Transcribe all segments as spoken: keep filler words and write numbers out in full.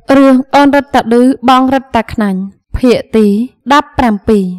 Rương ôn rất tạ đứ bong rất tạ khăn Phía tí đáp pram pì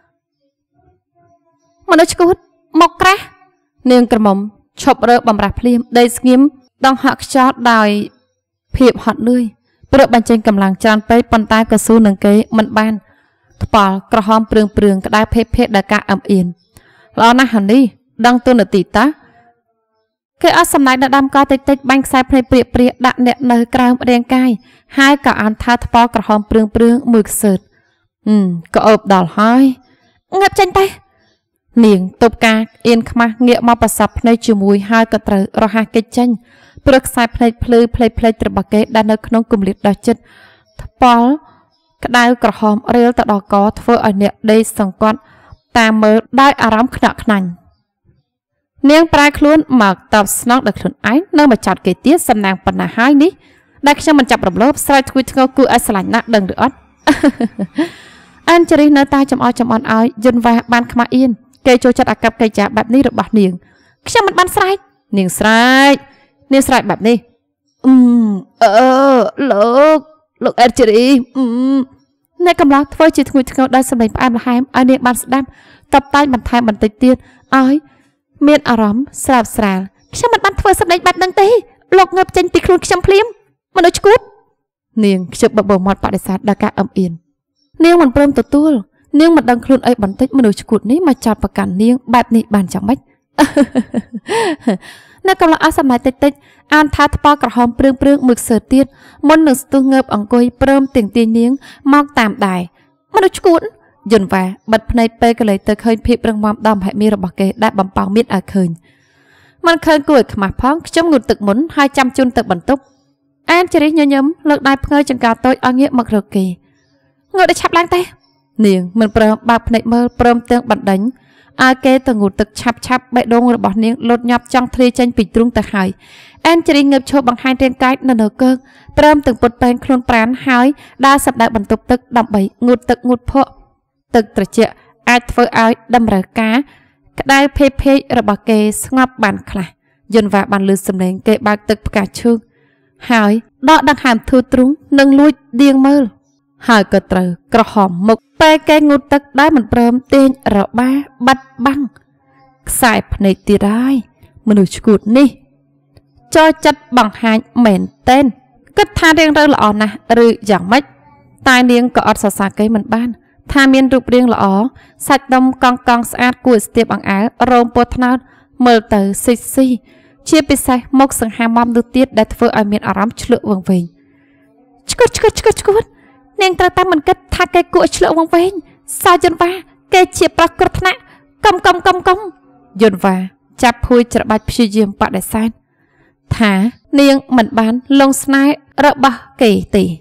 Mà nói chút Mộc ra Nương cầm mộng chụp rơ bằng rạp liêm Đây nghiêm Đang hạc chót đòi Phiệp họt lươi Bữa bàn chân cầm làng tràn bấy Bàn tay cơ su nâng kế Mình ban Thpal Krah hòm prương prương Cái đai phép phép đà cả ẩm yên Lo nà hẳn đi Đang tuôn ở tỷ tá Cái ớt xâm này đã đam co tích tích bánh xài phê bịa bịa đạn nẹ nơi krao đen cay Hai cả án thá thpal Krah hòm prương prương mực sợt Ừm Có ộp đỏ hói Ngập chanh tay Niềng tục ca yên khma nghĩa mò bà sập nơi chìu mùi hai cả trời rồi hai cái chanh Bực xài plei plei plei plei trở bà kế đa nơi khăn cùng liệt đỏ chất Thpal Cái đai Krah hòm rêu tạ đỏ có thơ ở nẹ đây sẵn quát Ta mơ đai ả rõm khna khnaň Niềng prai khuôn mà tập snok được khuôn ái Nơi mà chọt kế tiết xâm nàng bật nà hai ní Đại khi mình chọc rộng lốp Sài thùi thơ cư ai xa lạnh nạc đừng được ớt Anh chả rí nơi ta chăm oi chăm oi oi Dân và ban khma yên Kê cho chặt ạc cặp cây chả bạp ní được bạc niềng Khi mình ban sài Niềng sài Niềng sài bạp ní Ừm Ờ Lộk Lộk em chả rí Ừm Này cầm lọc Thôi chỉ thùi thơ đôi xâm lạnh bà em là hai em Ai niềng ban sẵn Tập tay bàn thai bàn tịch tiên Ôi Miên ả rõm sạp sạp Khi mình ban thơ xâm lạnh bạc nâng tế Lộk ngập chanh tì khuôn khi phliếm Mà nói chút Niềng chụp bập bầu mọt bạc đại sát đa ca âm yên Niềng mình prơm tổ tuôn Niềng mặt đăng khuôn ấy bắn tích mà nói chút ní mà chọt bạc cản niềng bạp ní bàn chẳng bách Nơi cầm lạc ác xâm này tích tích An thá thpal Krah hòm prương prương mực sờ tiết Môn nâng stu ngợp ổng côi prơm tiền tiền niềng Mọc tạm đài Mà nói chút Dùn và bật phնây bê cơ lấy tới khơi phiếp rừng mòm đòm hãy mi rồi bọc kê đã bầm bào miết ở khơi Mình khơi cuối khmạc phóng trong ngụt tực muốn hai trăm chun tự bẩn túc Anh chỉ nhớ nhấm lực đai phơi chẳng cao tôi ở nghĩa mặc rực kỳ Ngồi để chạp lang tay Niềng mình prơm bạc phnây mơ prơm tương bẩn đánh Ai kê từ ngụt tực chạp chạp bệ đôn rồi bỏ niềng lột nhọc trong thi chanh bịch trung tạc hải Anh chỉ ngập cho bằng hai trên cái nâng ở cơn Prơm từng bột bèn khuôn prán hói đa sập đại bẩn túc tức đậm bấy ngụt tực ngụt phộ Tức trở chệ ai thơ ai đâm rỡ cá Cái đai phê phê rồi bà kê ngọc bàn khả Dân và bàn lưu xâm lên kê bạc tức cả chương Hỏi Đó đang hàm thư trúng nâng lùi điên mơ Hỏi cơ trừ Krah hòm mục Bê kê ngụt tức đáy mình prơm tên rõ ba bắt băng Xài phնây tì rai Mình ưu chút ní Cho chất bằng hành mến tên Kết tha riêng rơ lọ nà Rư giảng mách Tai niêng có ọt xa xa cây mình ban Tha miên rụp riêng lõ Sạch đông con con sát của stiếp bằng áo Rôm bột nào Mơ tờ xích xì Chia bì xe Mốc sẵn hà mong được tiết Để thơ ở miền ả rõm chất lượng vòng vệnh Chút chút chút chút Nên ta ta mình kết tha cây của chất lượng vòng vệnh Sao dân va Cây chia bạc cực nạ Công công công công Dân va Chạp hùi trở bạch phía dìm bạc đại сайн Thả Nên mình bán lông snai Rợ bà kỳ tỷ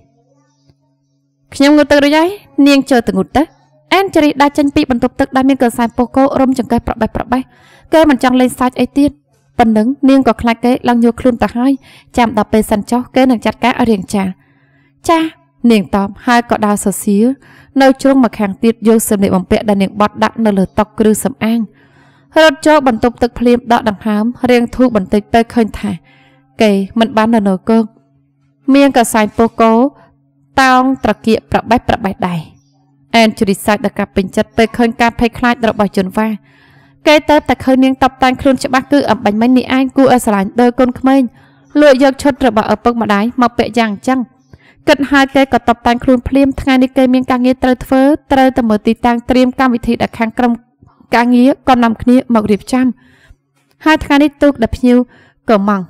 Nhưng ngồi từ rồi đấy, niềng chờ từ ngụt tới Anh chả đi đa chân bị bắn tục tức đa miên cờ xài bố cô rôm chẳng cây bọc bạch bọc bạch Cây mình chẳng lên sai ấy tiên Bần nứng niềng có khá kế lăng nhô khuôn ta hai Chạm đọc bê sẵn cho cây nâng chặt cá ở riêng trà Cha, niềng tóm hai cọ đào sở xíu Nơi chung mặc hàng tiết vô sầm lệ bóng bẹ đà niềng bọt đặng nơi lửa tọc cư sầm an Rốt cho bắn tục tức phim đọ đằng hám riêng thu bắn tịch bê khơi thả Cây mình bán ở nở cơn Miên cờ xài bố cô Tao trạc kịa bạc bách bạc bạch đài Anh chú đi sạch đặc cặp bình chất Bê khơi ca phê khai đọc bảo chuẩn va Cây tớ ta khơi niên tập tan khuôn cho bác cư ẩm bánh manh nị anh Cú ở xa lạnh đôi con khmênh Lụi dược chốt rồi bảo ở bốc mà đáy Mọc bệ dàng chăng Cận hai cây có tập tan khuôn phim Thằng này cây miên ca nghĩa trời phớ Trời tầm mở tì tăng triêm cam vị thị đã kháng cầm ca nghĩa Còn nằm khía mọc riệp trăm Hai thằng này tục đập nhiều Cờ mỏng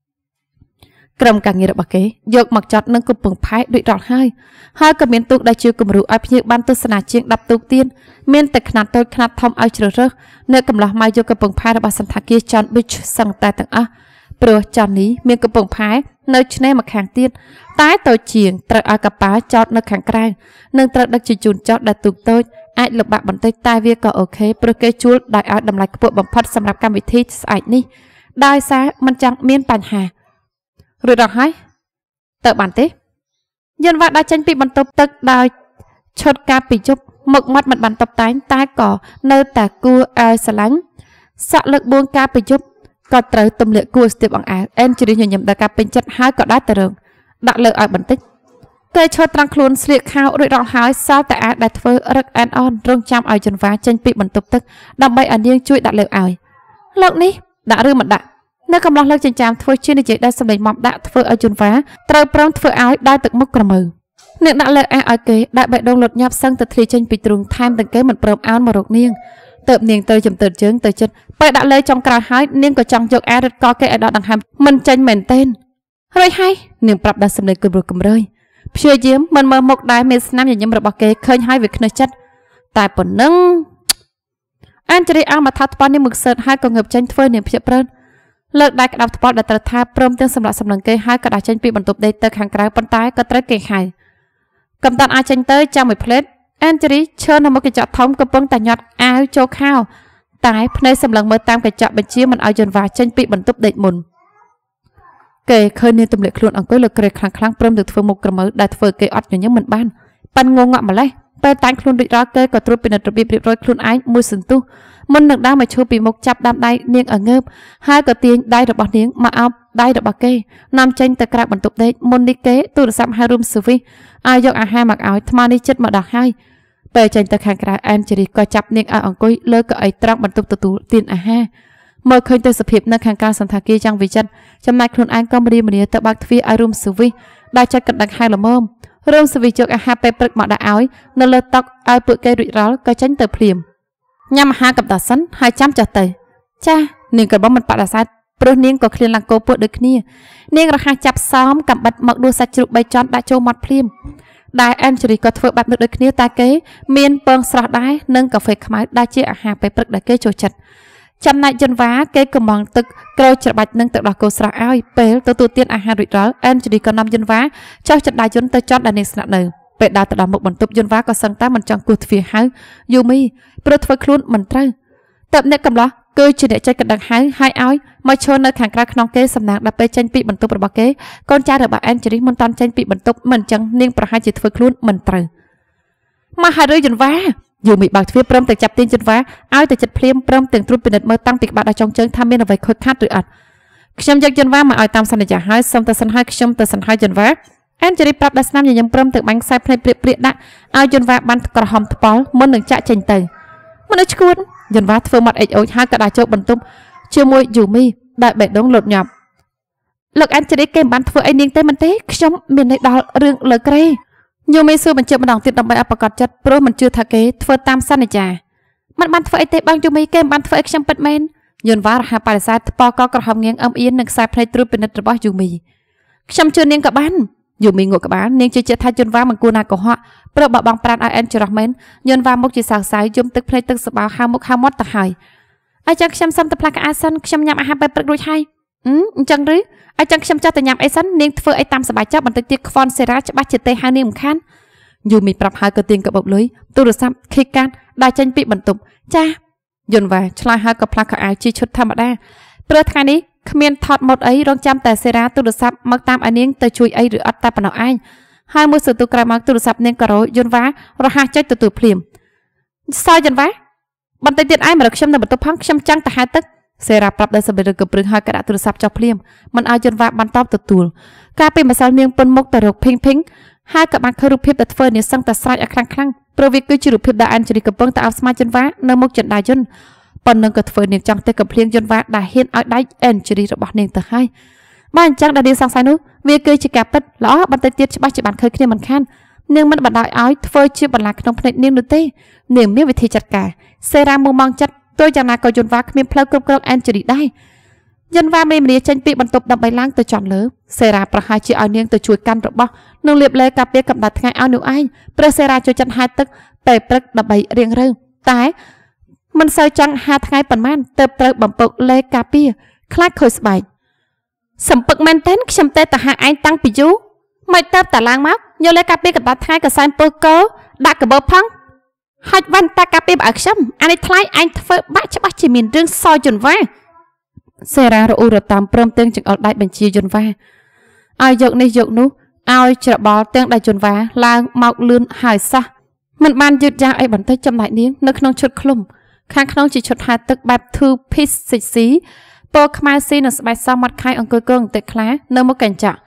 Cầm càng nghĩa bạc kế, dọc mặc chọt nâng cục bừng phái đuổi rọt hai. Hai cầm miền tục đã chưa cầm rượu ai như ban tu sanh chiên đập tục tiên, miền tịch khăn tôi khăn thông ai chờ rớt, nơi cầm lọ mai dọc cục bừng phái đã bà sanh thà kia chọn bích sang tai tầng a, bữa chọn ní miền cục bừng phái nơi trên mặc hàng tiên, tái tôi chiên trời ai cặp bá chọt nơi hàng cày, nâng trời đặc chỉ chun chọt đã tục tôi, ai lục bạc bàn tay tai việc có ok, bữa kê chuột đại ai đầm lại cục bừng phật sầm lập cam vị thi ai ní, đại xá mình chẳng miền bàn hà. Rồi đọc hai Tờ bản tế Dân vạn đã tranh bị bắn tập tức đào Chốt ca bị chúc Mực mắt mặt bắn tập tánh tai cỏ Nơi tà cua ai xa lánh Sạ lực buông ca bị chúc Có trời tùm lệ cua stiệp bằng áo Em chỉ đi nhờ nhầm đà ca bình chất hai cỏ đá tờ rừng Đã lợi ai bắn tích គេឈរត្រង់ខ្លួនស្លៀកខោរួចរាល់ហើយសល់តែអាចដែលធ្វើរឹកអានអនរងចាំឲ្យចន្វាចេញពីបន្ទប់ទឹកដើម្បីឲ្យនាងជួយដាក់លើកឲ្យលោកនេះដាក់ឬមិនដាក់នៅកំឡុងលើកចិញ្ចាមធ្វើជានិយាយដែលសម្លេងមកដាក់ធ្វើឲ្យចន្វាត្រូវព្រមធ្វើឲ្យដើរទឹកមុខក្រមើនាងដាក់លើកអាឲ្យគេដាក់បេះដូងលុតញាប់សឹងទៅធ្លាចេញពីទ្រូងថែមទាំងគេមិនព្រមអោនមករកនាងទៅនាងទៅចំទើតជើងទៅចិត្តពេលដាក់លើចុងក្រោយហើយនាងក៏ចង់យកអារឹតកគេឲ្យដកដង្ហើមមិនចេញមែនទេរួចហើយនាងប្រាប់ដល់សម្លេងគំរោះកំរើយព្យាយាមមិនមើលមុខដែរមានស្នាមញញឹមរបស់គេឃើញហើយវាខ្នេះចិត្តតែប៉ុណ្ណឹងអញ្ជរីអោមកថាថ្ពាល់នាងមុខសើតហើយក៏ងើបចេញធ្វើនាងភ្ញាក់ព្រឹនលើកដៃក្តាប់ថ្ពាល់ដែលត្រូវថាព្រមទាំងសម្រាប់សម្លឹងគេហើយក៏ដាក់ចេញពីបន្ទប់ដេកទៅខាងក្រៅប៉ុន្តែក៏ត្រូវគេហៅកំតាន់អាចចេញទៅចាំមួយផ្លេតអញ្ជរីឈើនៅមុខកញ្ចក់ធំកំពុងតែញាត់អាវចូលខោតែភ្នែកសម្លឹងមើលតាមកញ្ចក់បញ្ជាមិនឲ្យយន្តវាចេញពីបន្ទប់ដេកមុនគេឃើញនាងទម្លាក់ខ្លួនអង្គុយលើក្រេខ្លាំងខ្លាំងព្រមទាំងធ្វើមុខក្រមើដែលធ្វើគេអត់ញញឹមមិនបានប៉ាន់ងងក់ម្លេះពេលតាំងខ្លួនរួចរាល់គេក៏ត្រួតពិនិត្យរបៀបរៀបរយខ្លួនឯងមួយសន្ទុះមុននឹងដើរមកឈរពីមុខចាប់ដាំដៃនាងឲ្យងើបហើយក៏ទាញដៃរបស់នាងមកអោបដៃរបស់គេនាំចេញទៅក្រៅបន្ទប់ដេកមុននេះគេទូរស័ព្ទហៅរូមស៊ឺវីសឲ្យយកអាហារមកឲ្យថ្មនេះចិត្តមកដល់ហើយពេលចេញទៅខាងក្រៅអែនជេរីក៏ចាប់នាងឲ្យអង្គុយលើកៅអីត្រង់បន្ទប់ទទួលទានអាហារមើលឃើញទៅសភាពនៅខាងក្រៅសន្តាគារយ៉ាងវិចិត្រចំណែកខ្លួនឯងក៏ម្រាមម្រាទៅបើកទ្វារឲ្យរូមស៊ឺវីសដែលចាត់កណ្ដឹងហៅល្មមរូមស៊ឺវីសយកអាហារពេលព្រឹកមកដាក់ឲ្យនៅលើតុឲ្យពួកគេរួចរាល់ក៏ចេញទៅភ្លាមញ៉ាំអាហារកំដៅសិនហើយចាំចុះទៅចានាងក៏បំមិនបដិសេធព្រោះនាងក៏ឃ្លានឡើងគោពួកដូចគ្នានាងរហ័សចាប់សមកំបិតមកដួសសាច់ជ្រូកបីជាន់ដាក់ចូលមាត់ភ្លាមដែលអែនជេរីក៏ធ្វើបែបនោះដូចគ្នាតែគេមានពងស្រស់ដែរនិងកាហ្វេខ្មៅដែលជាអាហារពេលព្រឹកដែលគេចូលចិត្តចំណែកយន្តវាគេកំងទឹកក្រូចច្របាច់នឹងទឹកដោះគោស្រស់ឲ្យពេលទទួលទានអាហាររួចរាល់អែនជេរីក៏នាំយន្តវាចុះចដាយយន្តទៅចតដែលនាងស្នាក់នៅពេលដើរទៅដល់មុខបន្ទប់យន្តវាក៏សឹងតែមិនចង់គោះទ្វារហៅយូមីព្រោះធ្វើខ្លួនមិនត្រូវតែអ្នកកំឡោះគឺជាអ្នកចេញកណ្ដឹងហៅហើយឲ្យមកឈរនៅខាងក្រៅក្នុងគេសំណាងដល់ពេលចេញពីបន្ទប់របស់គេកូនចៅរបស់អែនជេរីមិនតាន់ចេញពីបន្ទប់មិនអញ្ចឹងនាងប្រហែលជាធ្វើខ្លួនមិនត្រូវមកហើយយន្តវាយូមីបើកទ្វារព្រមតែចាប់ទាញយន្តវាឲ្យទៅចិត្តភ្លាមព្រមទាំងត្រួតពិនិត្យមើលតាំងពីក្បាលដល់ចុងជើងថាមានអ្វីខូចខាតឬអត់ខ្ញុំយកយន្តវាមកឲ្យតាមសន្យាហើយសូមទៅសិនហើយខ្ញុំទៅសិនហើយយន្តវាអែនជេរីប្រាប់ដល់ស្នាមញញឹមព្រមទាំងបាញ់ខ្សែភ្នែកព្រាកព្រាកដាក់ឲ្យយន្តវាបានក្រហមថ្ពាល់មុននឹងចាក់ចេញទៅមនុស្សឈួតយន្តវាធ្វើមាត់អេចអូចហើយក៏ដាក់ចូលបន្ទប់ជាមួយយូមីដែលបេះដូងលូតញាប់លោកអែនជេរីគេមិនបានធ្វើអីនាងទេមិនទេខ្ញុំមានន័យដល់រឿងលើក្រេយូមីសួរបញ្ជាក់ម្ដងទៀតដើម្បីឲ្យប្រកាសចិត្តព្រោះមិនជឿថាគេធ្វើតាមសន្យាមិនបានធ្វើអីទេបងយូមីគេមិនបានធ្វើអីខ្ញុំពិតមែនយន្តវារហ័សបដិសេធថ្ពាល់កក្រហមងៀងអឹមអៀននឹងខ្សែភ្នែកត្រួតពិនិត្យរបស់យូមីខ្ញុំជឿនាងក៏បានយូមីងក់ក្បាលនាងជឿជាក់ថាយន្តវាមិនគួរណាកុហកព្រោះបើបងប្រានឲ្យអែនច្រោះមែនយន្តវាមុខជាសៅសៅយំទឹកភ្នែកទឹកសបោហៅមុខហៅមាត់ទៅហើយអញ្ចឹងខ្ញុំសុំទៅផ្លាស់កៅអៅសិនខ្ញុំញ៉ាំអាហារពេលព្រឹករួចហើយអញ្ចឹងឬអញ្ចឹងខ្ញុំចាស់ទៅញ៉ាំអីសិននាងធ្វើអីតាមសប្បាយចិត្តបន្តិចទៀតខ្វន់សេរ៉ាច្បាស់ជាទេហៅនាងមិនខានយូមីប្រាប់ហើយក៏ទាញកាបូបលុយទូរស័ព្ទខេកាតដាក់ចេញពីបន្ទប់ចាយន្តវាឆ្លើយហើយក៏ផ្លាស់កៅអៅជាឈុតធម្មតាព្រោះថ្ងៃនេះគ្មានថតម៉ូតអីរងចាំតែសេរ៉ាទូរស័ព្ទមកតាមឲ្យនាងទៅជួយអីឬអត់តែប៉ុណ្ណោះឯងហើយមួយសន្ទុះក្រោយមកទូរស័ព្ទនាងក៏រយយន្តវារហ័សចុចទទួលភ្លាមសោយយន្តវាបន្តិចទៀតឯងមករកខ្ញុំនៅបន្ទប់ផងខ្ញុំចង់ទៅហៅទឹកសេរ៉ាប្រាប់ដោយសម្បិរកព្រឹងហើយក៏ដាក់ទូរស័ព្ទចុះភ្លាមមិនឲ្យយន្តវាបានតបទទួលការពីម្សិលនាងពុនមុខទៅរកភីងភីងហើយក៏បានឃើញរូបភាពដែលធ្វើនាងសឹងតែស្រេចឲ្យខ្លាំងខ្លាំងព្រោះវាគឺជារូបភាពដែលអែនជេរីកំពុងតែអោបស្មាយន្តវានៅមុខចន្ទាយន្តប៉ុណ្ណឹងក៏ធ្វើនាងចង់ទៅកំភ្លៀងយន្តវាដែលហ៊ានឲ្យដៃអែនជេរីរបស់នាងទៅហើយបើអញ្ចឹងដែលនាងសង្ស័យនោះវាគឺជាការពិតល្អបន្តិចទៀតច្បាស់ជាបានឃើញគ្នាមិនខាននាងមិនបណ្ដោយឲ្យធ្វើជាបន្លាក្នុងភ្នែកនាងនោះទេនាងមានវិធីចាត់ការសេរ៉ាមុំម៉ងចិត្តទោះយ៉ាងណាក៏យន្តវាគ្មានផ្លូវគ្រប់គ្រងអែនជេរីដែរយន្តវាមេមរាចេញពីបន្ទប់ដើម្បីឡើងទៅចំលើសេរ៉ាប្រហែលជាឲ្យនាងទៅជួយកាន់របស់នឹងលាបលេការពារកម្ដៅថ្ងៃឲ្យនោះឯងព្រោះសេរ៉ាចូលចិត្តហាត់ទឹកពេលព្រឹកដើម្បីរៀងរើតែមិនសូវចង់ហាត់ថ្ងៃប៉ុន្មានទៅត្រូវបំពកលេការពារខ្លាចខូចស្បែកសំពឹកមែនតើខ្ញុំទេទៅហាឯងតាំងពីយូរមិនទៅតែឡើងមកយកលេការពារកម្ដៅថ្ងៃក៏សែនពុះកោដាក់កបោផងហាច់វ៉ាន់តាការពារបើខ្ញុំអានេះថ្លៃឯងធ្វើបាក់ច្បាស់ជាមានរឿងសយយន្តវាសេរ៉ារអ៊ូរតាមព្រមទាំងចង្អុលដៃបញ្ជាយន្តវាឲ្យយកនេះយកនោះឲ្យច្របល់ទាំងដៃយន្តវាឡើងមកលឿនហើយសោះមិនបានយឺតយ៉ាវអីបន្តិចចំណែកនាងនៅក្នុងឈុតឃ្លុំខាងក្នុងជាឈុតហាត់ទឹកបែប two piece ស៊ីពណ៌ខ្មៅស៊ីនៅស្បែកសមមាត់ខៃអង្គុយគងបន្តិចខ្លះនៅមុខកញ្ចក់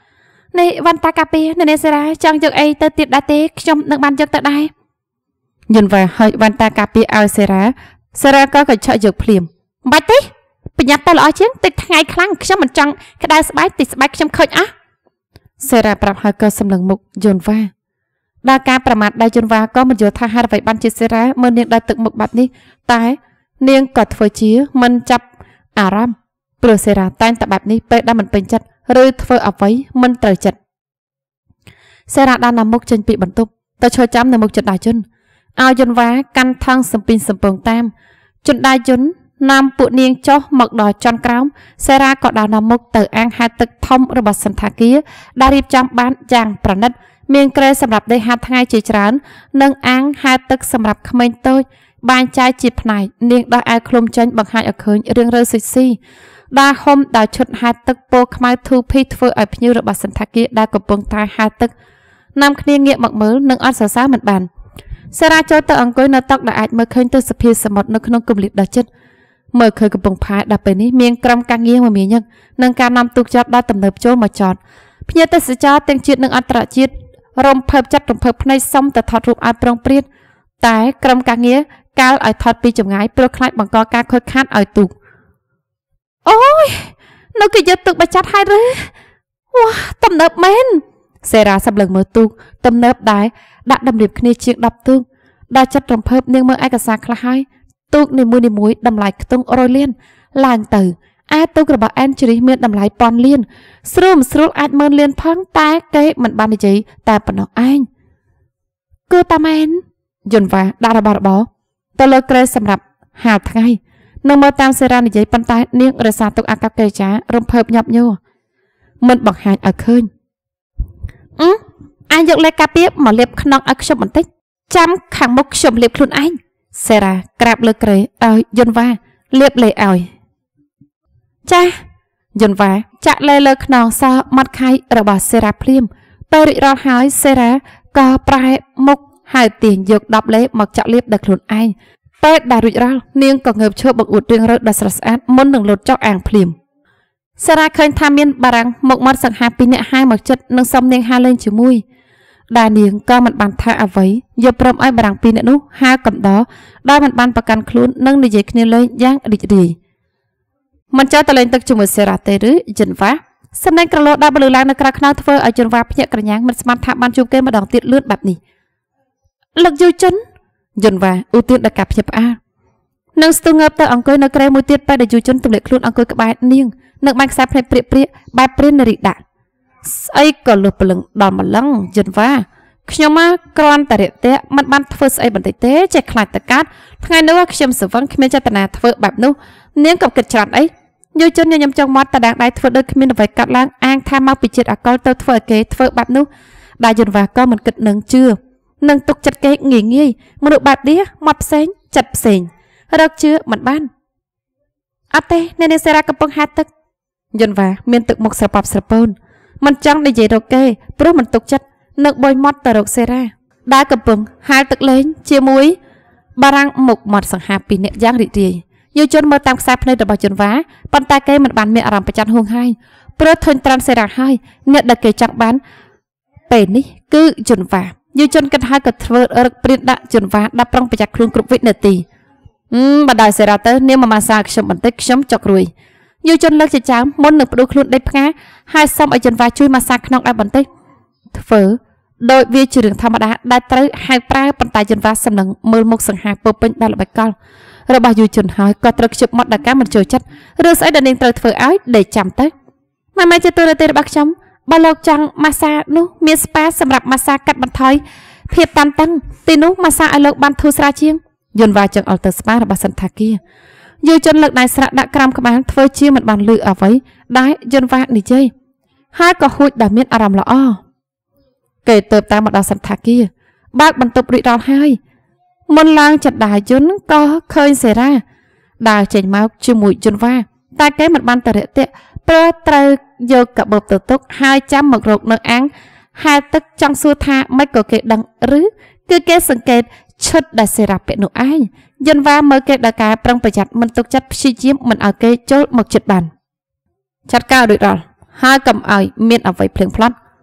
នៃវ៉ាន់តាកាពីនៅនេសេរ៉ាចង់យកអីទៅទៀតដែរទេខ្ញុំនឹងបានយកទៅដែរយន្តវ៉ាហើយវ៉ាន់តាកាពីឲ្យសេរ៉ាសេរ៉ាក៏កញ្ឆក់យកភ្លាមមិនបាច់ទេប្រញាប់ទៅល្អជាងតិចថ្ងៃខ្លាំងខ្ញុំមិនចង់ក្តៅស្បែកតិចស្បែកខ្ញុំខូចអស់សេរ៉ាប្រាប់ហើយក៏សម្លឹងមុខយន្តវ៉ាដល់ការប្រមាថដល់យន្តវ៉ាក៏មិនយល់ថាហេតុអ្វីបានជាសេរ៉ាមើលនាងដល់ទឹកមុខបាត់នេះតែនាងក៏ធ្វើជាមិនចាប់អារម្មណ៍ព្រោះសេរ៉ាតែងតែបែបនេះពេលដែលមិនពេញចិត្តឬធ្វើអ្វីមិនត្រូវចិត្តសេរ៉ាដើរតាមមុខចេញពីបន្ទប់ទៅឈរចាំនៅមុខជណ្ដើរយន្តឲ្យយន្តវ៉ាកាន់ថង់សំពីងសំពងតាមជណ្ដើរយន្តនាំពួកនាងចុះមកដល់ចន្ទក្រោមសេរ៉ាក៏ដើរតាមមុខទៅអាងហែលទឹកធំរបស់សន្តាគារដែលរៀបចំបានយ៉ាងប្រណិតមានក្រែសម្រាប់ដេកហាត់ថ្ងៃជាច្រើននិងអាងហែលទឹកសម្រាប់ក្មេងតូចបែងចែកជាផ្នែកនាងដោះអាវឃ្លុំចេញបង្ហាញឲ្យឃើញរឿងរើសិចស៊ីដើរហុំដោយឈុតហែលទឹកពោខ្មៅធូភីធ្វើឲ្យភ្ញៀវរបស់សន្តាគារដែលកំពុងតែហែលទឹកនាំគ្នាងាកមកមើលនិងអត់សរសើរមិនបានសេរ៉ាចូលទៅអង្គុយនៅតុដែលអាចមើលឃើញទិសភាពសមុទ្រនៅក្នុងគម្លាតដ៏ជិតមើលឃើញកំពង់ផែដល់ពេលនេះមានក្រុមការងារមមាញឹកនឹងការនាំទូកចតដល់ទំនើបចូលមកចតភ្ញៀវទេសចរទាំងជាតិនិងអន្តរជាតិរំភើបចិត្តរំភើបភ្នែកសុំទៅថតរូបឲ្យប្រុងព្រាតតែក្រុមការងារកាលឲ្យថតពីចម្ងាយព្រោះខ្លាចបង្កការខូចខាតឲ្យទូកអូយនៅគេយកទូកបចាត់ហើយឬវ៉ាទំនើបមែនសេរ៉ាសម្លឹងមើលទូកទំនើបដែរដាក់តម្រៀបគ្នាជាងដប់ទូកដល់ចិត្តរំភើបនាងមើលឯកសារខ្លះហើយទូកនីមួយនីមួយតម្លៃខ្ទង់រយលានឡើងទៅឯទូករបស់អែនជ្រីមានតម្លៃពាន់លានស្រួលមិនស្រួលអាចមើលលានផងតែគេមិនបាននិយាយតែប៉ុណ្ណោះឯងគឺតាមែនយន្តវ៉ាដាក់របស់របរទៅលើក្រែសម្រាប់ហាលថ្ងៃនឹងមើលតាមសេរ៉ានិយាយប៉ុន្តែនាងរក្សាទុកអាកប្បកិរិយារំភើបញាប់ញ័រមិនបង្ហាញឲ្យឃើញអឺអាចយកលេខការពារមកលាបខ្នងឲ្យខ្ញុំបន្តិចចាំខាងមុខខ្ញុំលាបខ្លួនឯងសេរ៉ាក្រាបលើក្រែឲ្យយន្តវ៉ាលាបលេឲ្យចាយន្តវ៉ាចាក់លេលើខ្នងសមាត់ខៃរបស់សេរ៉ាភ្លាមពេលរីករាល់ហើយសេរ៉ាក៏ប្រែមុខហើយទាញយកដប់លេមកចាក់លាបដល់ខ្លួនឯងពេលដែលរួចរាល់នាងក៏ងើបឈរបង្អួតរៀងរើដល់ស្រស់ស្អាតមុននឹងលោតចុះអាងភ្លាមសេរ៉ាឃើញថាមានបារាំងមុខមាត់សង្ហាពីរនាក់ហើយមកចិត្តនឹងសុំនាងហាលេងជាមួយដែលនាងក៏មិនបានថាអ្វីយកព្រមឲ្យបារាំងពីរនាក់នោះហាកំដរដោយមិនបានប្រកាន់ខ្លួននិងនិយាយគ្នាលេងយ៉ាងរីករាយមិនចោលតលេងទឹកជាមួយសេរ៉ាទេឬយន្តវ៉ាសំដែងក្រឡោដល់បលឺឡើងនៅក្រៅខ្នងធ្វើឲ្យយន្តវ៉ាភ្ញាក់ក្រញាំងមិនស្មានថាបានជួបគេម្ដងទៀតលឿនបែបនេះលោកយុជនយន្តវ៉ាឧទានដល់ការភ្ញាក់ផ្អើលនឹងស្ទុងងើបទៅអង្គុយនៅក្រែមួយទៀតពេលដែលយុជនទម្លាក់ខ្លួនអង្គុយក្បែរនាងនឹងបានខ្សែភ្នែកព្រាកព្រាកបែបព្រាននារីដាក់ស្អីក៏លុះព្រលឹងដល់ម្លឹងយន្តវ៉ាខ្ញុំមកគ្រាន់តែរាក់ទាក់មិនបានធ្វើស្អីបន្តិចទេចេះខ្លាចតកាត់ថ្ងៃនោះខ្ញុំសវឹងគ្មានចេតនាធ្វើបែបនោះនាងក៏គិតច្រើនអីយុជនញញឹមចង់មាត់តដាងដៃធ្វើដូចគ្មានអ្វីកាត់ឡើងអាងថាមកពីជាតិអកលទៅធ្វើឲ្យគេធ្វើបែបនោះដែលយន្តវ៉ាក៏មិនគិតនឹងជឿនឹងទុកចិត្តគេងាយងាយមនុស្សបែបនេះមាត់ផ្សេងចិត្តផ្សេងរកជឿមិនបានអត់ទេអ្នកនាងសេរ៉ាកំពុងហាត់ទឹកយន្តវ៉ាមានទឹកមុខស្រប៉ាប់ស្រពូនមិនចង់និយាយរកគេព្រោះមិនទុកចិត្តនឹងបួយមាត់ទៅរកសេរ៉ាដែលកំពុងហាលទឹកលេងជាមួយបារាំងមុខមាត់សង្ហាពីរនាក់យ៉ាងរីករាយយុជនមើលតាមខ្សែភ្នែករបស់យន្តវ៉ាប៉ុន្តែគេមិនបានមានអារម្មណ៍ប្រច័ណ្ឌហួងហើយព្រោះធុញត្រាន់សេរ៉ាហើយអ្នកដែលគេចង់បានពេលនេះគឺយន្តវ៉ាយុជនគិតហើយក៏ធ្វើរឹកព្រានដាក់យន្តវ៉ាដាក់ប្រុងប្រយ័ត្នខ្លួនគ្រប់វិនាទីអឺបដៅសេរ៉ាទៅនាងមកម៉ាសាខ្ញុំបន្តិចខ្ញុំចុករួយយុជនលើកចិញ្ចើមមុននឹងផ្ដួលខ្លួនដេកផ្កាហើយសុំឲ្យយន្តវ៉ាជួយម៉ាសាខ្នងឲ្យបន្តិចធ្វើដោយវាជារឿងធម្មតាដែលត្រូវហៅប្រើប៉ុន្តែយន្តវ៉ាសំឡឹងមើលមុខសង្ហាពោពេញដល់ល្បិចកលរបស់យុជនហើយក៏ត្រូវខ្ជិបមាត់ដល់ការមិនចូលចិត្តរឿងស្អីដែលនាងត្រូវធ្វើឲ្យដេកចាំទៅម៉ែម៉ែជាទូរទស្សន៍របស់ខ្ញុំបើលោកចង់ម៉ាសានោះមានស្ប៉ាសម្រាប់ម៉ាសាកាត់បន្ថយភាពតានតឹងទីនោះម៉ាសាឲ្យលោកបានធូរស្រាលជាងយន្តវ៉ាចង់អល់ទៅស្ប៉ារបស់សន្តាគារយុជនលើកដៃស្រាក់ដាក់ក្រោមក្បាលធ្វើជាមិនបានលឺអ្វីដែលយន្តវ៉ានិយាយហើយក៏ហួចដល់មានអារម្មណ៍ល្អគេទៅតាមមកដល់សន្តាគារបើកបន្ទប់រីករាល់ហើយមុនឡើងចដាយន្តក៏ឃើញសេរ៉ាដើរចេញមកជាមួយយន្តវ៉ាតែគេមិនបានតរិតិព្រោះត្រូវយកកាបូបទៅទុកហើយចាំមករកនៅអាងហែលទឹកចង់សួរថាមិនក៏គេដឹងឬគឺគេសង្កេតឈុតដែលសេរ៉ាពាក់នោះឯងយន្តវ៉ាមើលគេដល់ការប្រុងប្រយ័ត្នមិនទុកចិត្តព្យាយាមមិនឲ្យគេចូលមកជិតបានចាត់ការរួចរាល់ហើយកុំឲ្យមានអ្វីភ្លៀងផ្លាត់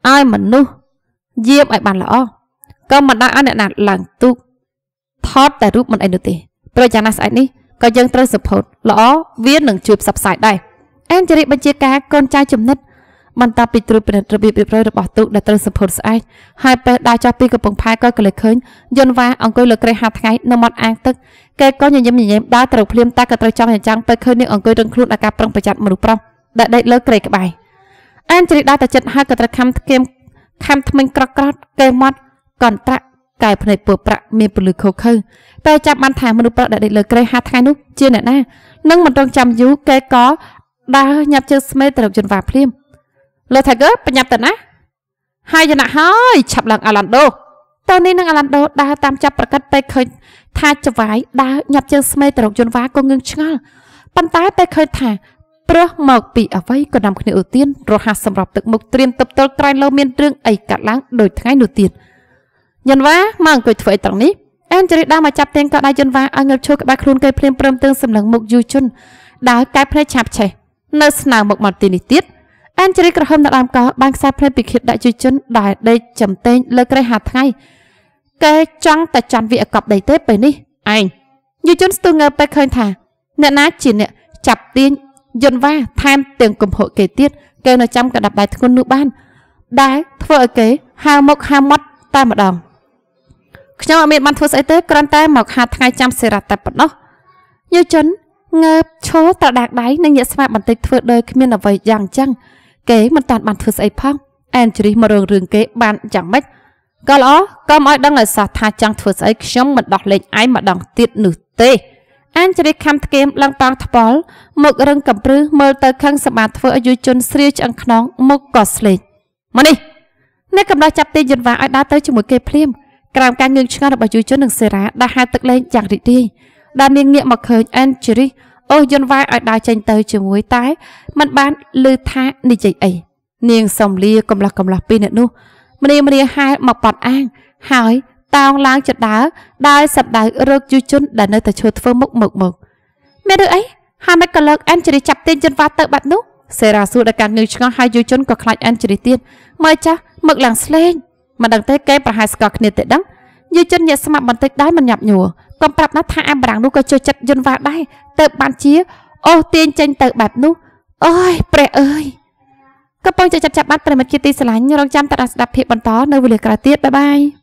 ai mà nu diêm ai bàn lõ có mà đang ăn nè nạt làng tu thoátแต่รูปมันไอ้นู่นตีโปรจากนั้นไอ้นี่ก็ยังตรึกสะพดล้อเวียนหนึ่งจูบสับสายได้แอนจะริบัญชีการกลใจจุ่มนิดมันตาปิดตรึเป็นระเบียบเรียบร้อยระบอบตุได้ตรึกสะพดสายให้ไปได้จอปีกับปงพายก็เกิดขึ้นยนว่าองค์กุยเลือกเรหาทั้งไงนมอดอ่างตึกแกก็ยังยิ้มยิ้มได้ตรึกเพลียมตากระตรึกจังอย่างจังไปคืนนี้องค์กุยดึงครุฑอาการปรองประจัดมรุปรองได้ได้เลิกเกรกไปแอนจะริได้แต่จัดให้กระตรึกคำเกมคำทำมันกรอกรอดเกมมัดก่อนตะกายภายในปวดประมีปลือโคเคอแต่จับมันถ่ายมนุษย์ประได้เลยเกรหาทั้งไงนุ๊กเจียนน่ะนั่งมันต้องจำยุแกก็ได้หยับเจอสมัยตรึกจนว่าเพลียมเลยถ้าเกิดปัญญาแต่นะให้ยันให้ฉับหลังอารันโดตอนนี้นางอารันโดได้ตามจับประกาศไปเคยท่าจะไว้ได้หยับเจอสมัยตรกจนว้าก็เงินช่างปันท้ายไปเคยถ่ายเปลือกหมอกปีเอาไว้ก็นำขึ้นอุเตียนรหัสสำหรับตึกมุกเตรียมตับตัวกลายเราเมียนเรื่องไอ้กัดล้างโดยทั้งไอ้หนูเตียนยันว้ามังเกิดไฟตรงนี้แอนจะได้มาจับเต็งก็ได้ยันว้าเอาเงินโชกบาครูนเกยเพลียมเปรมเติมสำหรับมุกยูจุนได้กลายเพลย์ฉับเฉยเนื้อสนามหมกมันตีนิติดแอนจะได้กระทำในการก็บางสายเพลย์ปิดขิดได้จุจนได้ได้จำเต็งเลิกกระหาทั้งไงแกจังแต่จันวิอกับได้เต้ไปนี่ไอ้ยูจนสตูเงไปเคยถ่าเนี่ยนะจีนเนี่ยจับตีนยนว่าแทนเตียงกลมหัวเกยติดเกยในจำกระดับได้ทุกคนนุบ้านได้เพื่อเกยหาหมกหามัดตามมาดองขณะมีมันทั่วสายเต้กรันแต่หมกหาทั้งไงจำเสร็จแต่ปนเนาะยูจนเงบโชว์ตระดักได้ในเนื้อสมาบันทึกเพื่อโดยขมิ้นเอาไว้อย่างจังเก๋มันตอนบันทึกไอ้พ่องแอนจรีมาเรื่องเรื่องเก๋บานจังไม่ก็ล้อก็ไม่ดังเลยสาธาจังถือไอ้ขยมมันดอกเล็กไอ้มาดังติดหนึ่งเตะแอนจรีคำเกมลังปางทบอลหมกเรื่องกับรื้อเมื่อเตอข้างสมาร์ทเฟอร์อายุจนเสียจังขนองหมกกอสเลนมานี่ในกำลังจับตีนยันว่าไอ้ดาเตอร์จมูกเกเพลียมกลางการเงินช่างระบายจุนหนึ่งเสระได้หาตึกเล่นอย่างดีดีดาเนียงเงียบมาเคยแอนจรีโอ้ยันว่าไอ้ดาจันเตอร์จมูกตายมันบ้านลือท้าในใจไอเนียงสมลีกำลังกำลังปีเนี่ยนู้มันเนียมันเนียหายมาปอดอ้างหายตาวล้างจัดดาได้สับได้เลิกยูจุนได้เนแต่ชดเฟื่องมุกหมกหมกไม่ได้ไอ้หาไม่กระเลิกแอนจะได้จับเต้นจนว่าเตอแบบนู้เสราสูดการเงินช่างหายยูจุนก็คลายแอนจะได้เตี้ยนเมื่อจ้าหมึกหลังสเลงมันดังเต้แก้ประหารสกอตเนี่ยเตะดังยูจุนเนี่ยสมัครบันทึกได้มันหยับหนัวกำปรับนัดท่าอันบรังนู้ก็ช่วยจัดจนว่าได้เตะบานเชียโอ้เตียนเจนเตะแบบนู้โอ้ยเปรย์เอ้ยก็ปองจะจับจับมัดประมาทกิติสลายเราจำตราสดับเพบบันต้อในวิเลกราเตียบ๊ายบาย